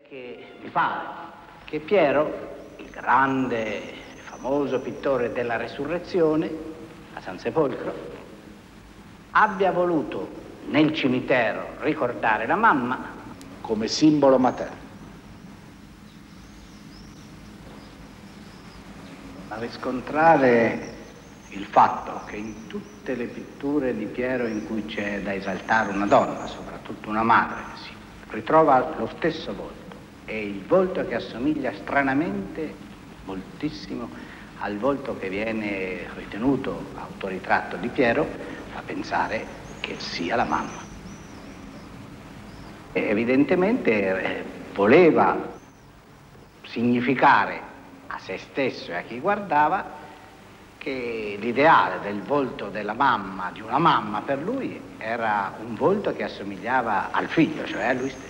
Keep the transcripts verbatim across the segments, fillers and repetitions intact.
Perché mi pare che Piero, il grande, famoso pittore della Resurrezione a San Sepolcro, abbia voluto nel cimitero ricordare la mamma come simbolo materno. A riscontrare il fatto che in tutte le pitture di Piero in cui c'è da esaltare una donna, soprattutto una madre, si ritrova lo stesso volto. È il volto che assomiglia stranamente moltissimo al volto che viene ritenuto autoritratto di Piero, fa pensare che sia la mamma. E evidentemente eh, voleva significare a se stesso e a chi guardava che l'ideale del volto della mamma, di una mamma per lui, era un volto che assomigliava al figlio, cioè a lui stesso.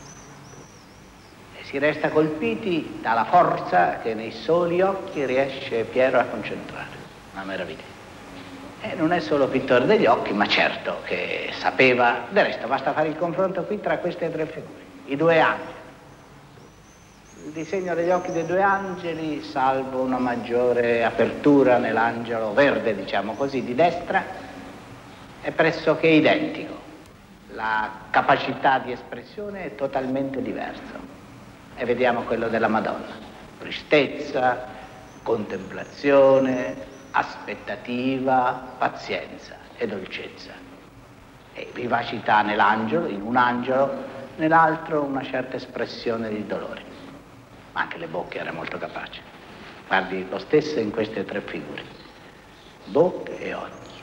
Si resta colpiti dalla forza che nei soli occhi riesce Piero a concentrare. Una meraviglia. E non è solo pittore degli occhi, ma certo che sapeva. Del resto basta fare il confronto qui tra queste tre figure. I due angeli. Il disegno degli occhi dei due angeli, salvo una maggiore apertura nell'angelo verde, diciamo così, di destra, è pressoché identico. La capacità di espressione è totalmente diversa. E vediamo quello della Madonna. Tristezza, contemplazione, aspettativa, pazienza e dolcezza. E vivacità nell'angelo, in un angelo, nell'altro una certa espressione di dolore. Ma anche le bocche era molto capace. Guardi lo stesso in queste tre figure. Bocche e occhi.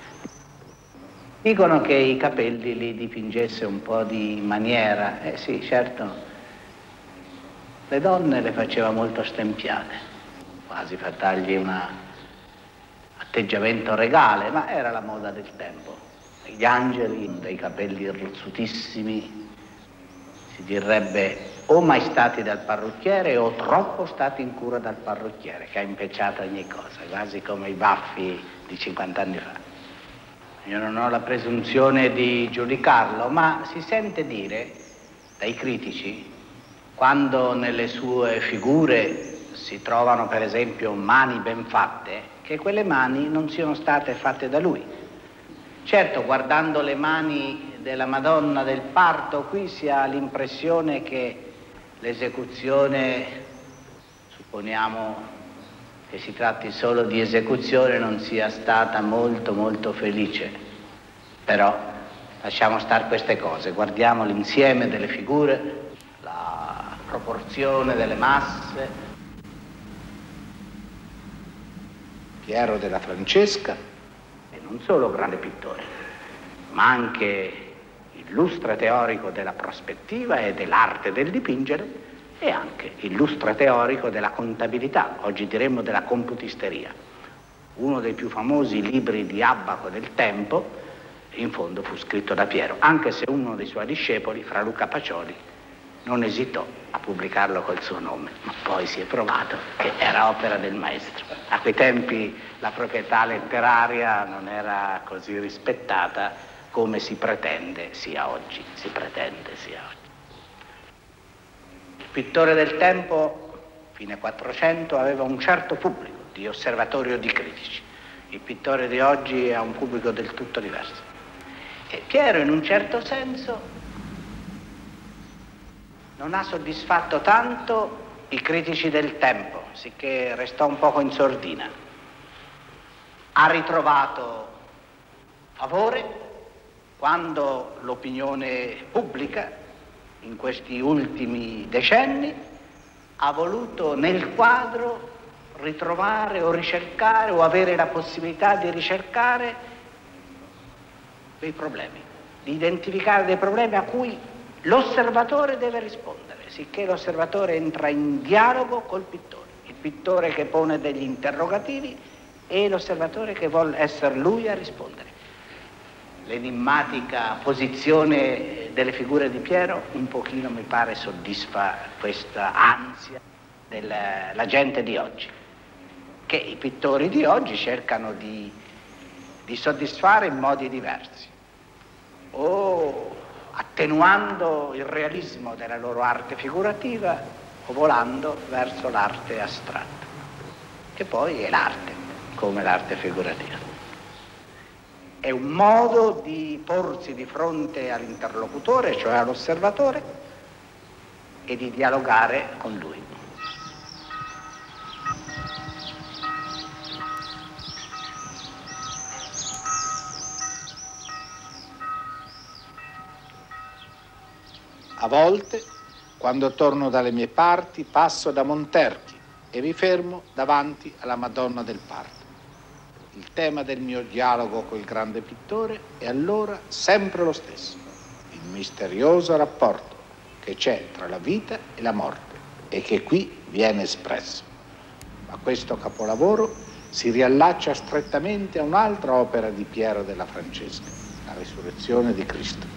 Dicono che i capelli li dipingesse un po' di maniera. Eh sì, certo. Le donne le faceva molto stempiate, quasi per dargli un atteggiamento regale, ma era la moda del tempo. Gli angeli, dei capelli irsutissimi, si direbbe o mai stati dal parrucchiere o troppo stati in cura dal parrucchiere, che ha impecciato ogni cosa, quasi come i baffi di cinquanta anni fa. Io non ho la presunzione di giudicarlo, ma si sente dire dai critici, quando nelle sue figure si trovano per esempio mani ben fatte, che quelle mani non siano state fatte da lui. Certo, guardando le mani della Madonna del Parto, qui si ha l'impressione che l'esecuzione, supponiamo che si tratti solo di esecuzione, non sia stata molto molto felice. Però lasciamo stare queste cose, guardiamo l'insieme delle figure, proporzione delle masse. Piero della Francesca. E non solo grande pittore, ma anche illustre teorico della prospettiva e dell'arte del dipingere e anche illustre teorico della contabilità, oggi diremmo della computisteria. Uno dei più famosi libri di Abbaco del tempo, in fondo fu scritto da Piero, anche se uno dei suoi discepoli, Fra Luca Pacioli, non esitò a pubblicarlo col suo nome, ma poi si è provato che era opera del maestro. A quei tempi la proprietà letteraria non era così rispettata come si pretende sia oggi, si pretende sia oggi. Il pittore del tempo, fine Quattrocento, aveva un certo pubblico di osservatori o di critici. Il pittore di oggi ha un pubblico del tutto diverso. E Piero, in un certo senso, non ha soddisfatto tanto i critici del tempo, sicché restò un poco in sordina. Ha ritrovato favore quando l'opinione pubblica, in questi ultimi decenni, ha voluto nel quadro ritrovare o ricercare o avere la possibilità di ricercare dei problemi, di identificare dei problemi a cui l'osservatore deve rispondere, sicché l'osservatore entra in dialogo col pittore, il pittore che pone degli interrogativi e l'osservatore che vuole essere lui a rispondere. L'enigmatica posizione delle figure di Piero un pochino mi pare soddisfa questa ansia della gente di oggi, che i pittori di oggi cercano di, di soddisfare in modi diversi. O attenuando il realismo della loro arte figurativa o volando verso l'arte astratta, che poi è l'arte, come l'arte figurativa. È un modo di porsi di fronte all'interlocutore, cioè all'osservatore, e di dialogare con lui. A volte, quando torno dalle mie parti, passo da Monterchi e mi fermo davanti alla Madonna del Parto. Il tema del mio dialogo col grande pittore è allora sempre lo stesso, il misterioso rapporto che c'è tra la vita e la morte e che qui viene espresso. Ma questo capolavoro si riallaccia strettamente a un'altra opera di Piero della Francesca, la Risurrezione di Cristo.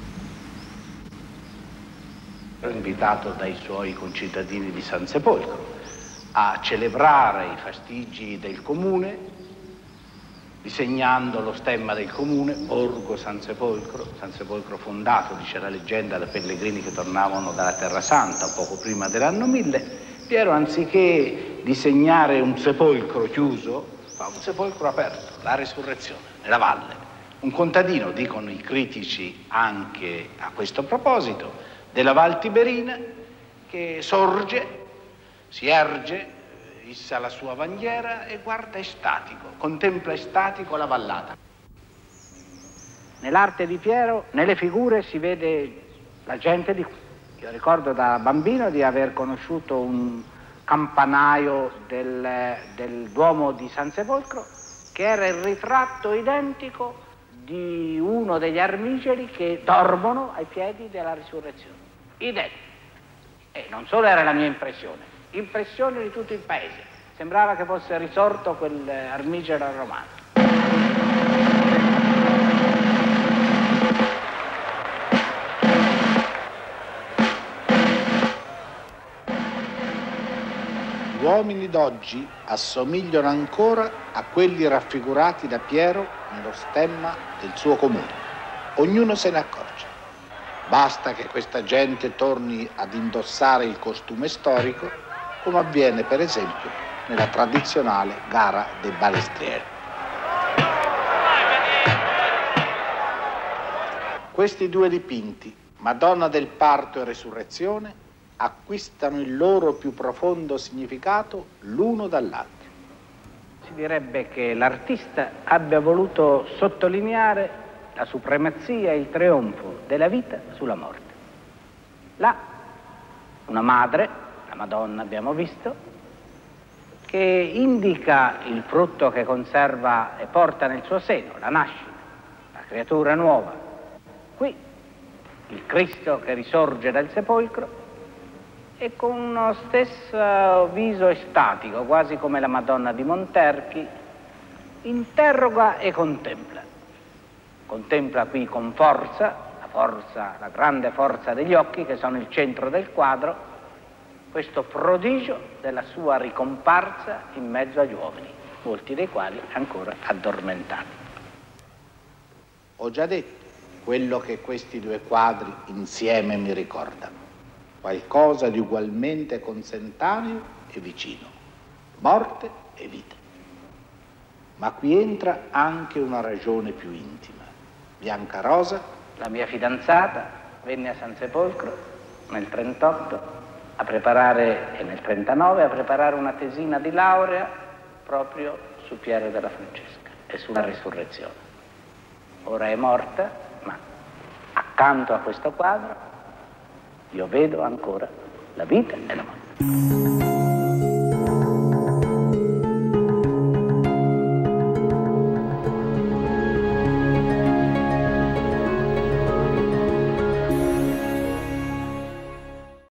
Invitato dai suoi concittadini di San Sepolcro a celebrare i fastigi del comune, disegnando lo stemma del comune, Borgo San Sepolcro, San Sepolcro fondato, dice la leggenda, da pellegrini che tornavano dalla Terra Santa poco prima dell'anno mille. Piero, anziché disegnare un sepolcro chiuso, fa un sepolcro aperto, la Risurrezione, nella valle. Un contadino, dicono i critici anche a questo proposito, della Val Tiberina, che sorge, si erge, issa la sua bandiera e guarda estatico, contempla estatico la vallata. Nell'arte di Piero, nelle figure, si vede la gente di qui. Io ricordo da bambino di aver conosciuto un campanaio del, del Duomo di San Sepolcro che era il ritratto identico di uno degli armigeri che dormono ai piedi della Risurrezione. Identico. E non solo era la mia impressione, impressione di tutto il paese. Sembrava che fosse risorto quel armigero romano. Gli uomini d'oggi assomigliano ancora a quelli raffigurati da Piero nello stemma del suo comune. Ognuno se ne accorge. Basta che questa gente torni ad indossare il costume storico, come avviene per esempio nella tradizionale gara dei balestrieri. Questi due dipinti, Madonna del Parto e Resurrezione, acquistano il loro più profondo significato l'uno dall'altro. Si direbbe che l'artista abbia voluto sottolineare la supremazia e il trionfo della vita sulla morte. Là, una madre, la Madonna abbiamo visto, che indica il frutto che conserva e porta nel suo seno, la nascita, la creatura nuova. Qui, il Cristo che risorge dal sepolcro e con uno stesso viso estatico, quasi come la Madonna di Monterchi, interroga e contempla. Contempla qui con forza, la forza, la grande forza degli occhi che sono il centro del quadro, questo prodigio della sua ricomparsa in mezzo agli uomini, molti dei quali ancora addormentati. Ho già detto quello che questi due quadri insieme mi ricordano, qualcosa di ugualmente consentaneo e vicino, morte e vita. Ma qui entra anche una ragione più intima. Bianca Rosa, la mia fidanzata, venne a San Sepolcro nel trentotto a preparare, e nel trentanove a preparare una tesina di laurea proprio su Piero della Francesca e sulla Risurrezione. Ora è morta, ma accanto a questo quadro io vedo ancora la vita e la morte.